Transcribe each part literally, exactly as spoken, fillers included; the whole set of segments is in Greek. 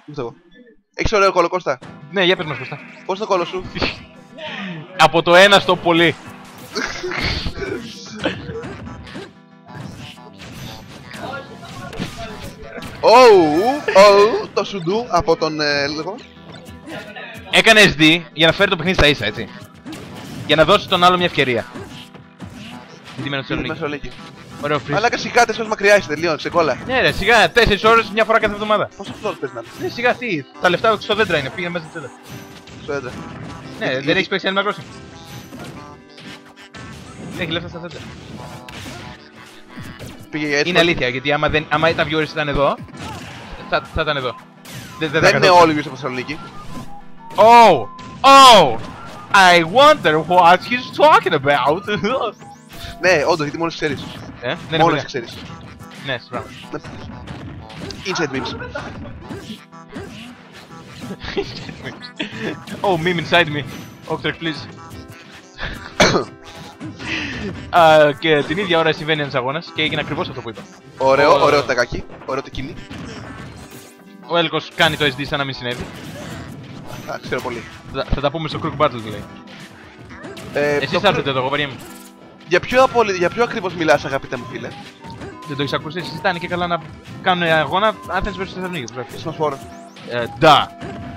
Ούτε εγώ. Έχεις ωραίο κόλλο, Κώστα. Ναι, για πες μας, Κώστα. Πώς είναι το κόλλο σου? Από το ένα στο πολύ. Ωου, ωου, το σουντού από τον ε, λίγο. Έκανε ες ντι για να φέρει το παιχνίδι στα ίσα, έτσι. Για να δώσει τον άλλο μια ευκαιρία. Τι μένω στο Μεσολίκη. Ωραίο freeze. Αλλά και σιγά τέσσερις ώρες μακριά είσαι, τελείω, ξεκόλα. Ναι, ρε, σιγά, τέσσερις ώρες μια φορά κάθε εβδομάδα. Πόσο αυτό πες να Ναι, σιγά, τι, τα λεφτά στο δέντρα είναι, πήγαινε μέσα στο δέντρα. στο έντρα. Ναι, Γιατί- δεν έχεις παίξει Animal Crossing. Έχει λεφτά στα δέντρα. Πήγε έτσι. Είναι αλήθεια, γιατί άμα, δεν, άμα τα viewers ήταν εδώ, θα, θα ήταν εδώ. Δεν, δεν, Δεν θα είναι καθόταν. όλοι γύρω στη Θεσσαλονίκη. Oh! Oh! I wonder what he's talking about! Ναι, όντως, γιατί μόλις ξέρεις. ε, ναι, ναι, Μόλις παιδιά. ξέρεις. Ναι, σправά. Inside memes. Oh, meme inside me. Octrek, please. Α, και την ίδια ώρα συμβαίνει ένας αγώνας και έγινε ακριβώς αυτό που είπα. Ωραίο, Oh. ωραίο τακάκι. Ωραίο το κίνη. Ο Έλκος κάνει το ες ντι σαν να μην συνέβη. Α, ξέρω πολύ. Θα, θα τα πούμε στο Crook Battle, λέει. Ε, Εσείς το- θα έρθετε εδώ, εγώ βαριέμαι. Για ποιο, απολύ... για ποιο ακριβώς μιλάς, αγαπητέ μου φίλε? Δεν το έχεις ακούσει, εσείς ήταν και καλά να κάνουν αγώνα Athens versus Θεσσαλονίκη. Σμασφόρο. Ε, ντα.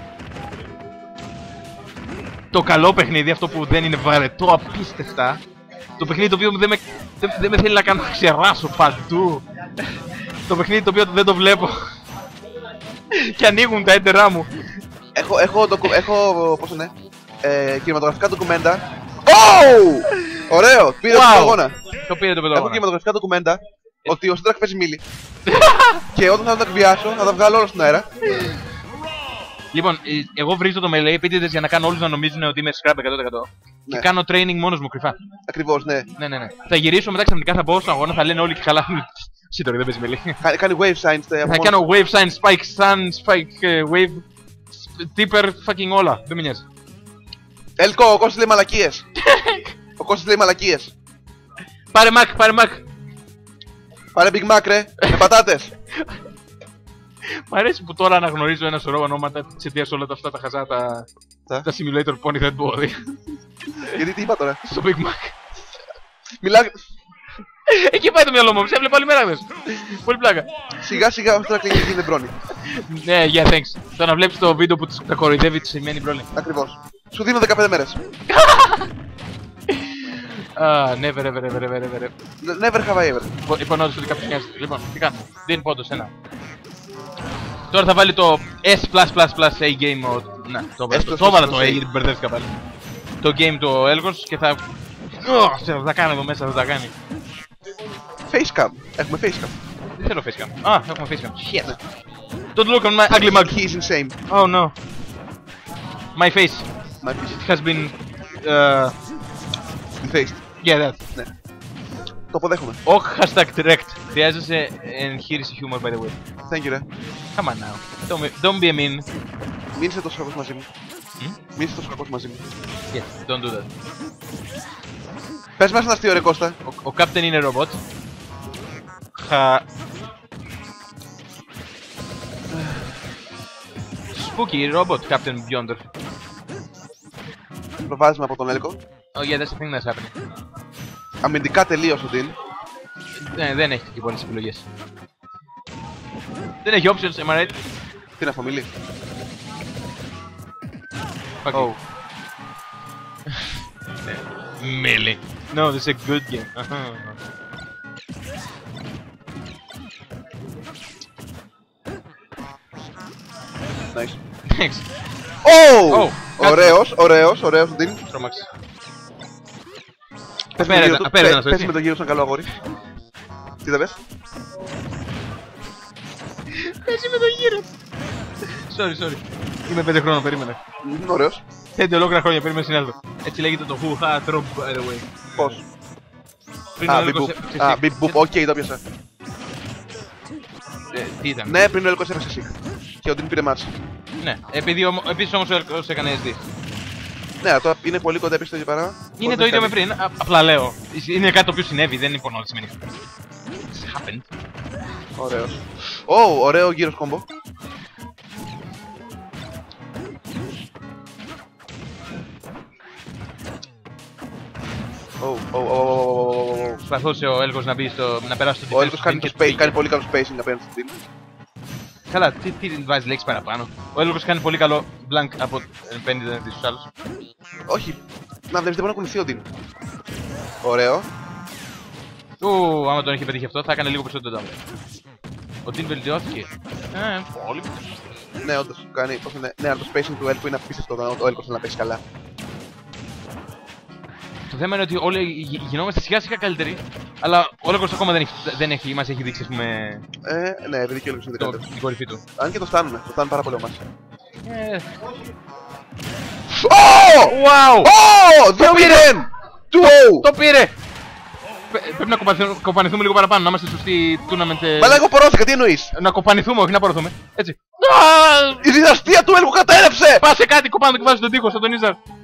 Το καλό παιχνίδι, αυτό που δεν είναι βαρετό απίστευτα. Το παιχνίδι το οποίο δεν με, δεν, δεν με θέλει να κάνω να ξεράσω παντού. Το παιχνίδι το οποίο δεν το βλέπω. Και ανοίγουν τα έντερά μου. Έχω, έχω, ντοκου... έχω, πώς είναι, ε, κινηματογραφικά ντοκουμέντα. Oh! Ωραίο! Πήρε Wow. το αγώνα. Το πήρε το Έχω παιδό. κινηματογραφικά ντοκουμέντα ότι ο Στράκ παίζει μίλη. Και όταν θα τα εκβιάσω, θα τα βγάλω όλα στον αέρα. Λοιπόν, ε, εγώ βρίζω το melee επίτηδες για να κάνω όλους να νομίζουν ότι είμαι scrap εκατό τοις εκατό. Ναι. Και κάνω training μόνος μου κρυφά. Ακριβώς, ναι. Ναι, ναι, ναι. Θα γυρίσω μετά ξαφνικά θα μπω στον αγώνα, θα λένε όλοι και καλά. Σύντορη, δεν παίζει melee. Κα- Κάνει wave signs. ε, από Θα μόνο. κάνω wave sign, spike, sun, spike, ε, wave, tipper, fucking όλα. Δεν με νοιάζει. Έλκο, ο Κώστας λέει μαλακίες. Ο Κώστας λέει μαλακίες. Πάρε Mac, πάρε Mac. Πάρε Big Mac ρε, με πατάτες. Μ' αρέσει που τώρα αναγνωρίζω ένα σωρό ονόματα εξαιτίας όλα τα αυτά τα χαζά τα, Τα. τα simulator pony head body. Γιατί τι είπα τώρα. Στο Big Mac. Μιλά Εκεί πάει το μυαλό μου, σε έβλεπα άλλη μέρα χθες. Πολύ πλάκα. σιγά σιγά ο Στράκ λέει ότι είναι μπρόνι. Ναι, yeah, thanks. Το να βλέπεις το βίντεο που τους- τα κοροϊδεύει τη σημαίνει μπρόλη. Ακριβώς. Σου δίνω δεκαπέντε μέρες. Ah, never, ever, ever, ever, ever. Never have I ever. Υπο- Υπονοώντας ότι κάποιος νοιάζεται. Λοιπόν, τι κάνουμε. Δίνει πόντος, ένα. Τώρα θα βάλει το S+++ A game mode. Να, το S+++ το- το έβαλα το A A. γιατί μπερδεύτηκα πάλι. Το game του Έλγος και θα... Ω, θα τα κάνω εδώ μέσα, θα τα κάνει. Facecam. Έχουμε facecam. Δεν θέλω facecam. Α, έχουμε facecam. Shit. Don't look on my ugly mug. He's insane. Oh no. My face. My face. It has been... Uh, Faced. yeah, that. Ναι. Το αποδέχομαι. Όχι hashtag direct. Χρειάζεσαι εγχείρηση humor, by the way. Thank you ρε. Come on now. Don't be, don't be a mean. Μην είσαι τόσο κακός μαζί μου. Hmm? Μην είσαι τόσο κακός μαζί μου. Yes, don't do that. Πες μας ένα αστείο ρε Κώστα. Ο, ο Captain είναι ρομπότ. Χα... Spooky robot, Captain Beyonder. Προβάδισμα από τον Έλκο. Oh yeah, that's the thing that's happening. Αμυντικά τελείωσε ο Dean. Ναι, δεν έχει και πολλές επιλογές. Δεν έχει options, am I right? Τι είναι αφομιλή. Fuck Oh. you. Melee. No, this is a good game. Nice. Thanks. Oh! Oh, Ωραίος, ωραίος, ωραίος ο Dean. Τρόμαξε. Πες με Απέραντα- το γύρο του- απέραντα πες- να σου, πες έτσι. με το γύρο σαν καλό αγόρι. Τι θα πες. Παίζει με το γύρο. Sorry, sorry. Είμαι πέντε χρόνων, περίμενε. Μμμ, Ωραίος. Πέντε ολόκληρα χρόνια περίμενε συνέλθω. Έτσι λέγεται το Who Ha Drop, by the way. Πώς. Πριν Α, ο Bip Έλκος Boop. έπαιξε Α, Sick. Bip Boop, οκ, το πιάσα. Ε, Τι ήταν. Ναι, πριν ο Έλκος έπαιξε Sick. Και ο Dean πήρε μάτς. Ναι. Επειδή ομ- επίσης όμως ο Έλκος έκανε ες ντι. Ναι, τώρα είναι πολύ κοντά πίσω το ίδιο παρά. Είναι το ίδιο με πριν, α- απλά λέω. Είναι κάτι το οποίο συνέβη, δεν υπονοώ ότι σημαίνει. It's happened. Ωραίος. Ω, ωραίο γύρος κόμπο. Oh, oh, oh, oh. Προσπαθούσε ο Έλγος να μπει στο... να περάσει το Ο Έλγος κάνει, το space, κάνει πολύ καλό spacing απέναντι στην Tin. Καλά, τι, τι βάζει λέξη παραπάνω. Ο Έλγος κάνει πολύ καλό blank από πενήντα στους άλλους. Όχι, να βλέπεις δεν μπορεί να κουνηθεί ο Tin. Ωραίο. Ου, άμα τον είχε πετύχει αυτό θα έκανε λίγο περισσότερο damage. Ο Tin βελτιώθηκε. Ε, πολύ. Ναι, όντως κάνει, πώς είναι, ναι, αλλά το spacing του Έλκου είναι απίστευτο όταν ο Έλκος θέλει να παίξει καλά. Το θέμα είναι ότι όλοι γι- γινόμαστε σιγά σιγά καλύτεροι, αλλά ο Έλκος ακόμα δεν έχει, δεν έχει, μας έχει δείξει, ας πούμε, Ε, ναι, επειδή και ο Έλκος είναι το, καλύτερος. την κορυφή του. Αν και το φτάνουνε, το φτάνουν πάρα πολύ εμάς. Ε, Ω! wow! Ω! δύο μηδέν! Το πήρε! Πε- Πρέπει να κοπανηθούμε, κοπανηθούμε λίγο παραπάνω, να είμαστε σωστοί tournament. ε, Μα εγώ πορώθηκα, τι εννοείς? Να κοπανηθούμε, όχι να πορωθούμε. Έτσι. Η δυναστεία του Έλκου κατέρευσε! Πάσε κάτι, κοπάνω και βάζει τον τοίχο, θα τον Ιζαρ.